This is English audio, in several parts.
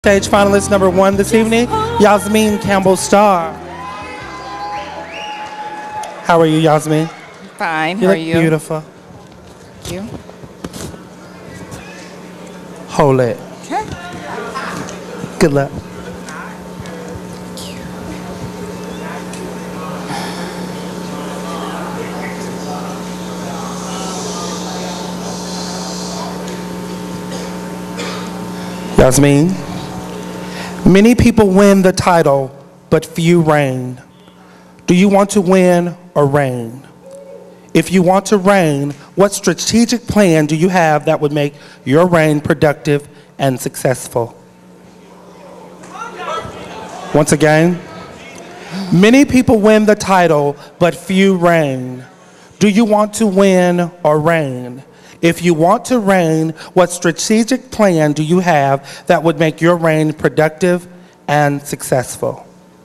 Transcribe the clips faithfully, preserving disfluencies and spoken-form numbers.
Stage finalist number one this evening, Yosmein Campbell Starr. How are you, Yosmein? Fine. You How look are you? Beautiful. Thank you. Hold it. Okay. Good luck. Yosmein, many people win the title, but few reign. Do you want to win or reign? If you want to reign, what strategic plan do you have that would make your reign productive and successful? Once again, many people win the title, but few reign. Do you want to win or reign? If you want to reign, what strategic plan do you have that would make your reign productive and successful?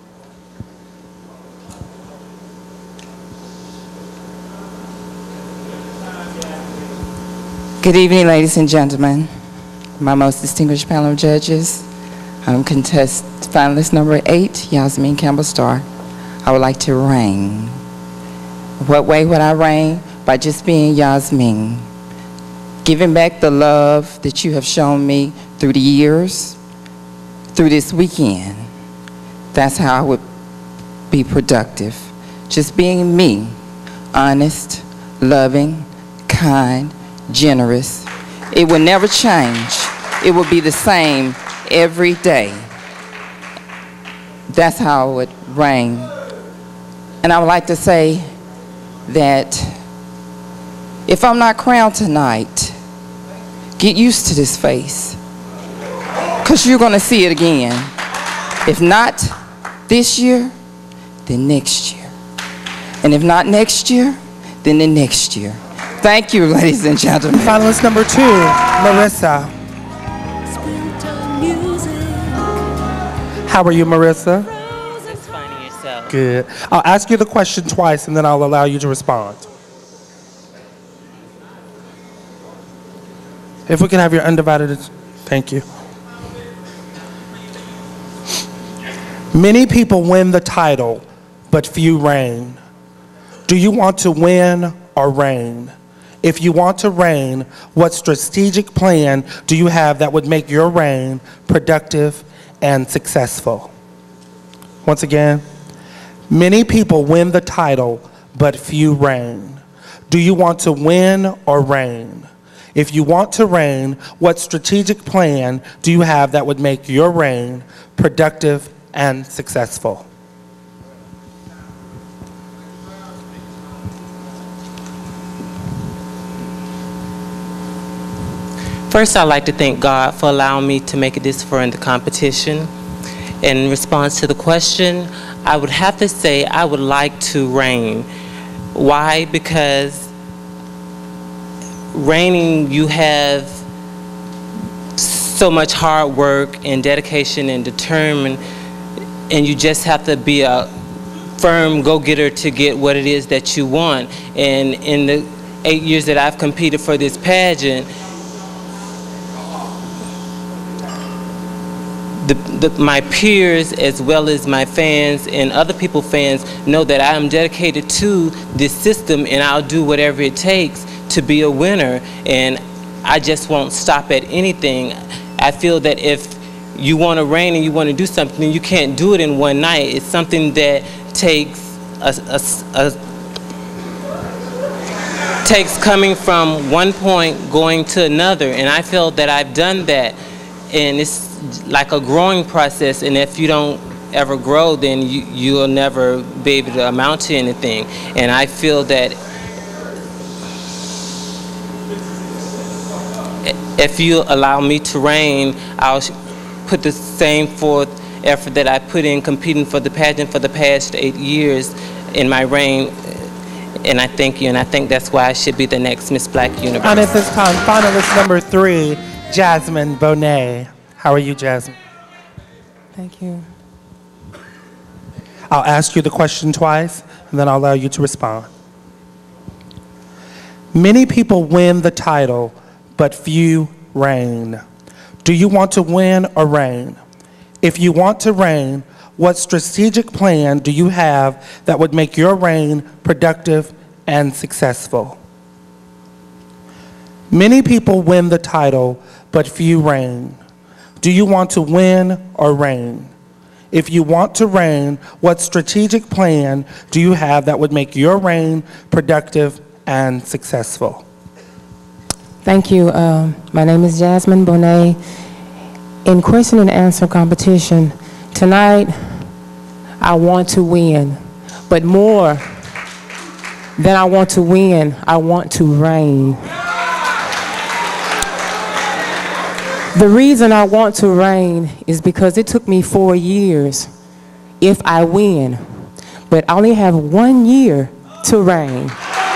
Good evening, ladies and gentlemen. My most distinguished panel of judges. I'm contest finalist number eight, Yosmein Campbell Starr. I would like to reign. What way would I reign? By just being Yosmein. Giving back the love that you have shown me through the years, through this weekend. That's how I would be productive. Just being me, honest, loving, kind, generous. It will never change. It will be the same every day. That's how I would reign. And I would like to say that if I'm not crowned tonight, get used to this face, because you're going to see it again. If not this year, then next year. And if not next year, then the next year. Thank you, ladies and gentlemen. Finalist number two, Marissa. How are you, Marissa? Just finding yourself. Good. I'll ask you the question twice, and then I'll allow you to respond. If we can have your undivided, thank you. Many people win the title, but few reign. Do you want to win or reign? If you want to reign, what strategic plan do you have that would make your reign productive and successful? Once again, many people win the title, but few reign. Do you want to win or reign? If you want to reign, what strategic plan do you have that would make your reign productive and successful? First, I'd like to thank God for allowing me to make it this far in the competition. In response to the question, I would have to say I would like to reign. Why? Because reigning, you have so much hard work and dedication and determined, and you just have to be a firm go-getter to get what it is that you want. And in the eight years that I've competed for this pageant, The, the, my peers as well as my fans and other people's fans know that I am dedicated to this system, and I'll do whatever it takes to be a winner, and I just won't stop at anything. I feel that if you want to reign and you want to do something, you can't do it in one night. It's something that takes a, a, a takes coming from one point going to another, and I feel that I've done that, and it's like a growing process, and if you don't ever grow, then you, you'll never be able to amount to anything. And I feel that if you allow me to reign, I'll put the same forth effort that I put in competing for the pageant for the past eight years in my reign. And I thank you, and I think that's why I should be the next Miss Black Universe. And at this time, finalist number three, Jasmine Bonet. How are you, Jasmine? Thank you. I'll ask you the question twice, and then I'll allow you to respond. Many people win the title, but few reign. Do you want to win or reign? If you want to reign, what strategic plan do you have that would make your reign productive and successful? Many people win the title, but few reign. Do you want to win or reign? If you want to reign, what strategic plan do you have that would make your reign productive and successful? Thank you. Uh, my name is Jasmine Bonet. In question and answer competition, tonight I want to win, but more than I want to win, I want to reign. The reason I want to reign is because it took me four years if I win, but I only have one year to reign.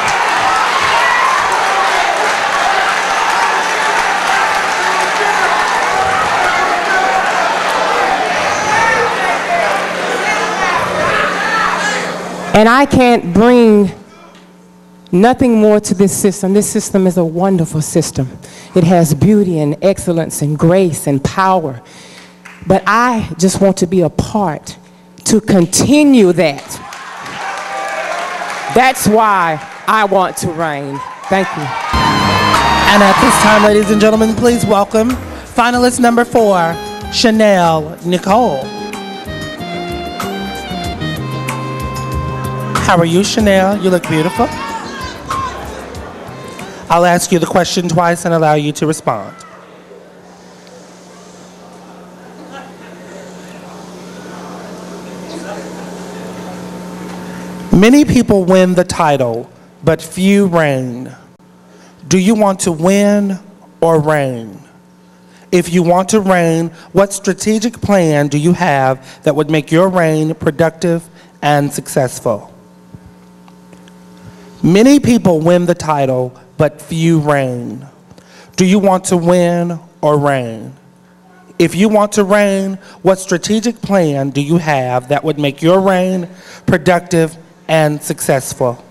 And I can't bring nothing more to this system. This system is a wonderful system. It has beauty and excellence and grace and power. But I just want to be a part to continue that. That's why I want to reign. Thank you. And at this time, ladies and gentlemen, please welcome finalist number four, Chanel Nicole. How are you, Chanel? You look beautiful. I'll ask you the question twice and allow you to respond. Many people win the title, but few reign. Do you want to win or reign? If you want to reign, what strategic plan do you have that would make your reign productive and successful? Many people win the title, but few reign. Do you want to win or reign? If you want to reign, what strategic plan do you have that would make your reign productive and successful?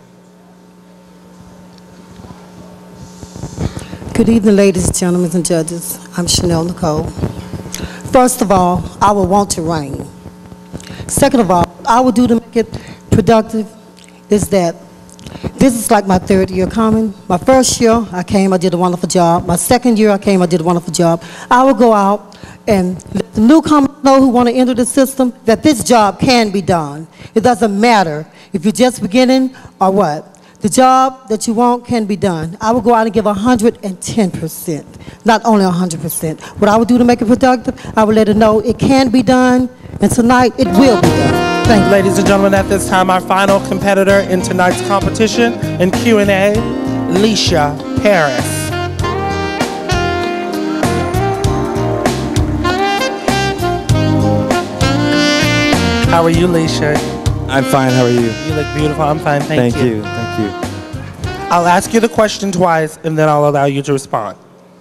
Good evening, ladies, gentlemen, and judges. I'm Chanel Nicole. First of all, I will want to reign. Second of all, what I will do to make it productive is that this is like my third year coming. My first year, I came, I did a wonderful job. My second year, I came, I did a wonderful job. I will go out and let the newcomers know who want to enter the system that this job can be done. It doesn't matter if you're just beginning or what. The job that you want can be done. I will go out and give one hundred ten percent, not only one hundred percent. What I would do to make it productive, I will let it know it can be done, and tonight it will be done. Thank you. Ladies and gentlemen, at this time, our final competitor in tonight's competition in Q and A, Lisha Paris. How are you, Lisha? I'm fine, how are you? You look beautiful. I'm fine, thank, Thank you. you, thank you. I'll ask you the question twice, and then I'll allow you to respond.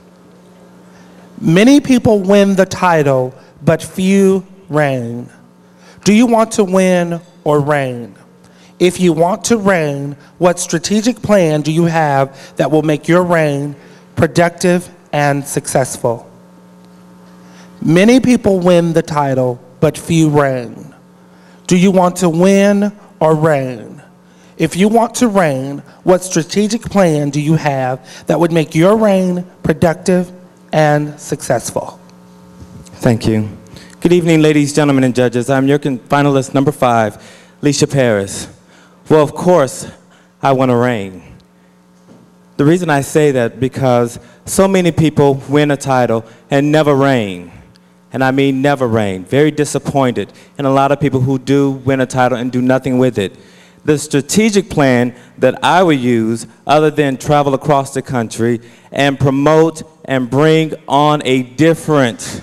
Many people win the title, but few reign. Do you want to win or reign? If you want to reign, what strategic plan do you have that will make your reign productive and successful? Many people win the title, but few reign. Do you want to win or reign? If you want to reign, what strategic plan do you have that would make your reign productive and successful? Thank you. Good evening, ladies, gentlemen, and judges. I'm your finalist number five, Lisha Paris. Well, of course, I want to reign. The reason I say that because so many people win a title and never reign. And I mean never reign. Very disappointed in a lot of people who do win a title and do nothing with it. The strategic plan that I would use, other than travel across the country and promote and bring on a different,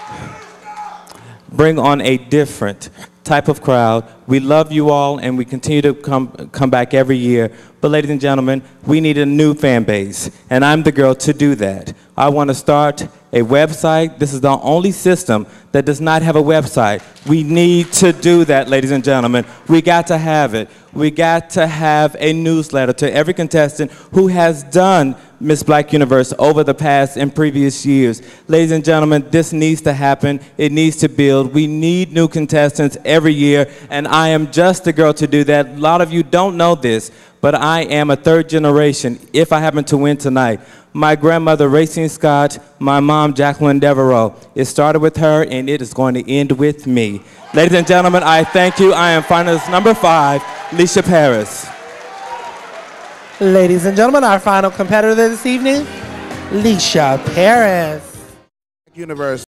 bring on a different type of crowd. We love you all and we continue to come, come back every year. But ladies and gentlemen, we need a new fan base. And I'm the girl to do that. I want to start a website. This is the only system that does not have a website. We need to do that, ladies and gentlemen. We got to have it. We got to have a newsletter to every contestant who has done Miss Black Universe over the past and previous years. Ladies and gentlemen, this needs to happen. It needs to build. We need new contestants every year, and I am just the girl to do that. A lot of you don't know this, but I am a third generation if I happen to win tonight. My grandmother, Racine Scott, my mom, Jacqueline Devereaux. It started with her, and it is going to end with me. Ladies and gentlemen, I thank you. I am finalist number five, Lisha Paris. Ladies and gentlemen, our final competitor this evening, Lisha Paris. Universe.